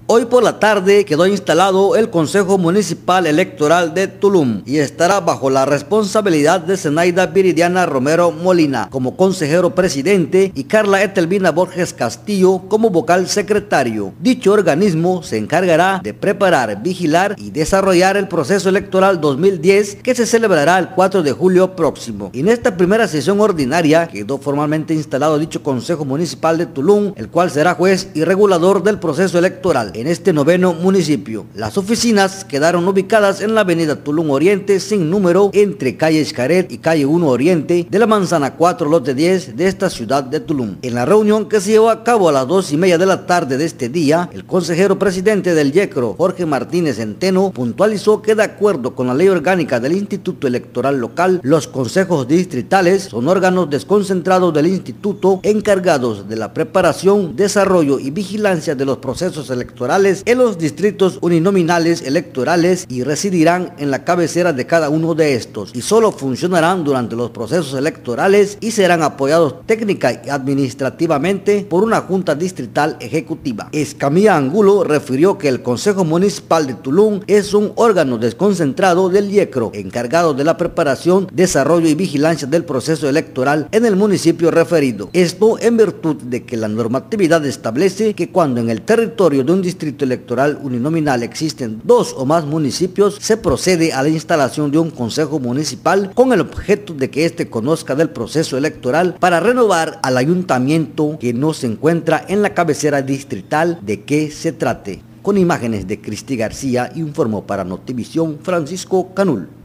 Hoy por la tarde quedó instalado el Consejo Municipal Electoral de Tulum y estará bajo la responsabilidad de Zenaida Viridiana Romero Molina como consejero presidente y Carla Etelvina Borges Castillo como vocal secretario. Dicho organismo se encargará de preparar, vigilar y desarrollar el proceso electoral 2010 que se celebrará el 4 de julio próximo. En esta primera sesión ordinaria quedó formalmente instalado dicho Consejo Municipal de Tulum, el cual será juez y regulador del proceso electoral en este noveno municipio. Las oficinas quedaron ubicadas en la avenida Tulum Oriente sin número entre calle Xcaret y calle 1 Oriente de la manzana 4 lote 10 de esta ciudad de Tulum. En la reunión que se llevó a cabo a las 2:30 de la tarde de este día, el consejero presidente del YECRO, Jorge Martínez Centeno, puntualizó que de acuerdo con la ley orgánica del Instituto Electoral Local, los consejos distritales son órganos desconcentrados del instituto encargados de la preparación, desarrollo y vigilancia de los procesos electorales en los distritos uninominales electorales y residirán en la cabecera de cada uno de estos y solo funcionarán durante los procesos electorales y serán apoyados técnica y administrativamente por una junta distrital ejecutiva. Escamilla Angulo refirió que el Consejo Municipal de Tulum es un órgano desconcentrado del YECRO encargado de la preparación, desarrollo y vigilancia del proceso electoral en el municipio referido. Esto en virtud de que la normatividad establece que cuando en el territorio de un distrito electoral uninominal existen 2 o más municipios, se procede a la instalación de un consejo municipal con el objeto de que éste conozca del proceso electoral para renovar al ayuntamiento que no se encuentra en la cabecera distrital de que se trate. Con imágenes de Cristi García, informó para Notivisión Francisco Canul.